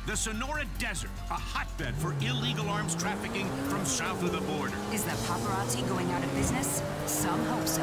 The Sonora Desert, a hotbed for illegal arms trafficking from south of the border. Is the paparazzi going out of business? Some hope so.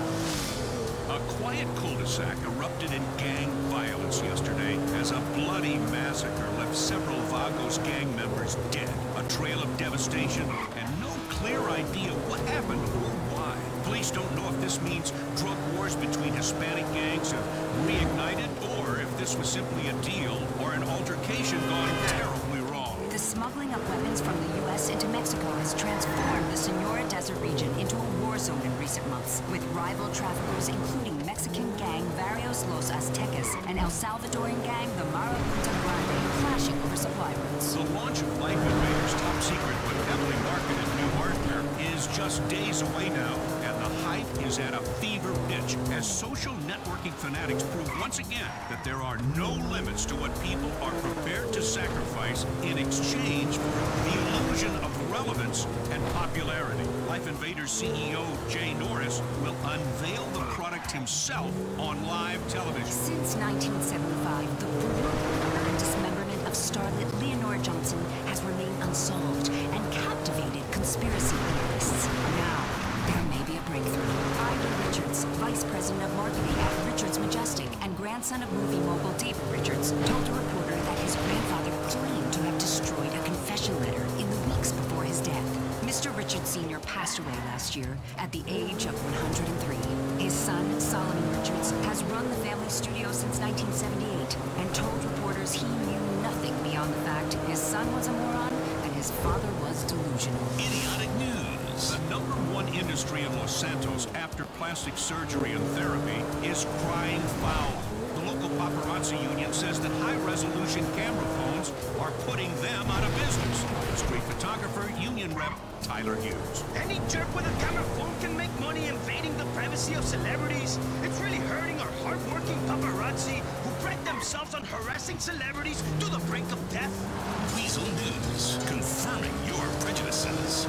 A quiet cul-de-sac erupted in gang violence yesterday as a bloody massacre left several Vagos gang members dead. A trail of devastation and no clear idea what happened or why. Police don't know if this means drug wars between Hispanic gangs have reignited or if this was simply a deal or an altercation gone terribly wrong. The smuggling of weapons from the U.S. into Mexico has transformed the Sonora Desert region into a war zone in recent months, with rival traffickers including Mexican gang Barrios Los Aztecas and El Salvadoran gang the Marabunta Grande clashing over supply routes. The launch of Life Invaders' top secret but heavily marketed new hardware is just days away now, and the hype is at a fever pitch as social networking fanatics prove once again that there are no limits to what people are prepared to sacrifice in exchange for the illusion of relevance and popularity. Life Invaders CEO Jay Norris will unveil the product himself on live television. Since 1975, the brutal murder and dismemberment of starlet Leonore Johnson has remained unsolved and captivated conspiracy theorists. Now, there may be a breakthrough. I.D. Richards, Vice President of Marketing at Richards Majestic and grandson of movie mogul David Richards, told a reporter that his grandfather claimed to have destroyed a confession letter in the weeks before his death. Mr. Richards Sr. passed away last year at the age of 103. His son, Solomon Richards, has run the family studio since 1978 and told reporters he knew nothing beyond the fact his son was a moron and his father was delusional. Idiotic news. The #1 industry in Los Santos after plastic surgery and therapy is crying foul. The local paparazzi union says that high-resolution camera phones are putting them out of business. Street photographer, union rep, Tyler Hughes. Any jerk with a camera phone can make money invading the privacy of celebrities. It's really hurting our hard-working paparazzi who pride themselves on harassing celebrities to the brink of death. Weasel News, confirming your prejudices.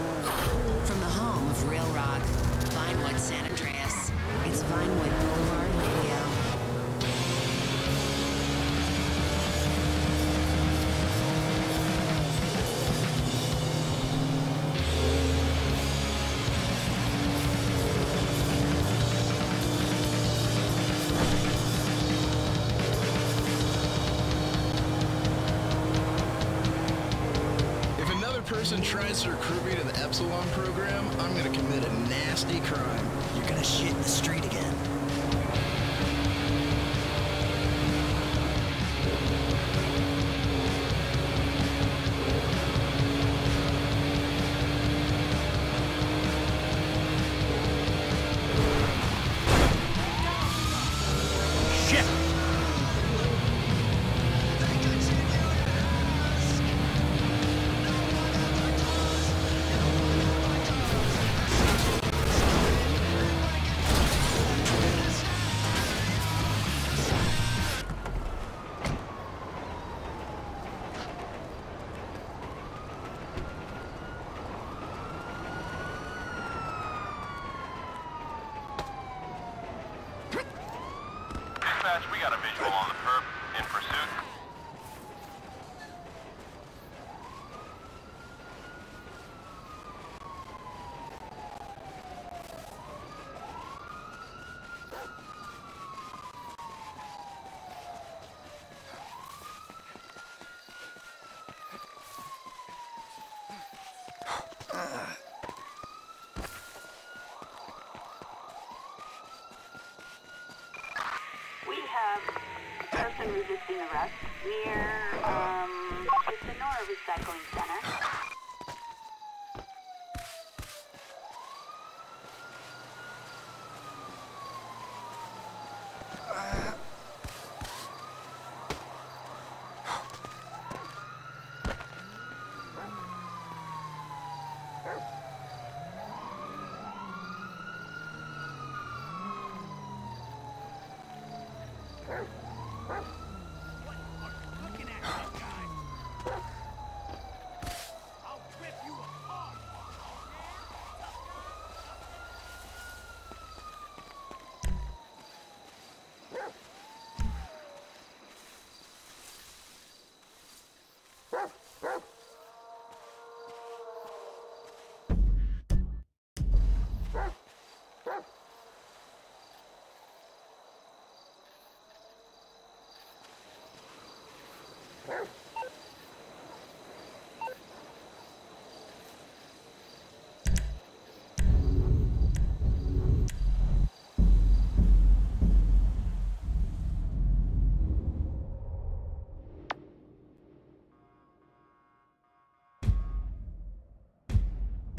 From the home of real rock, Vinewood, San Andreas, it's Vinewood Boulevard Radio. Person tries to recruit me to the Epsilon program, I'm gonna commit a nasty crime. You're gonna shit in the street again. We got a visual on the perp. In pursuit. We have a person resisting arrest near the Sonora Recycling Center.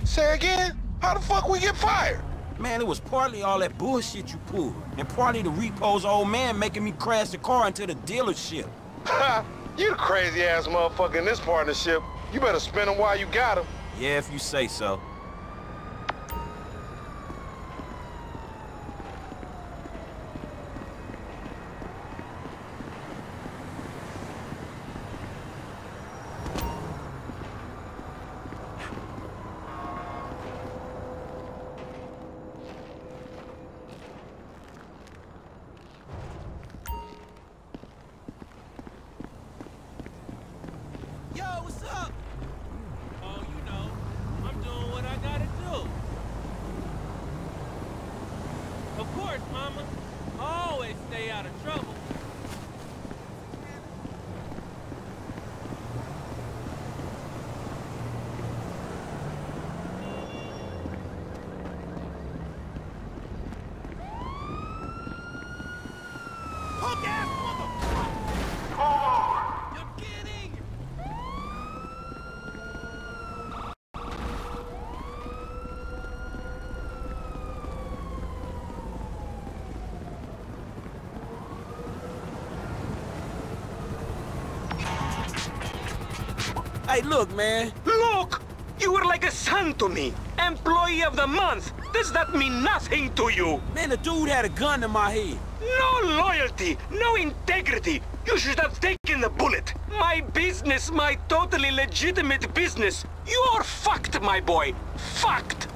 Say again? How the fuck we get fired? Man, it was partly all that bullshit you pulled, and partly the repo's old man making me crash the car into the dealership. Ha! You the crazy-ass motherfucker in this partnership. You better spin him while you got him. Yeah, if you say so. Hey, look, man. Look! You were like a son to me. Employee of the month. Does that mean nothing to you? Man, the dude had a gun to my head. No loyalty, no integrity. You should have taken the bullet. My business, my totally legitimate business. You're fucked, my boy. Fucked.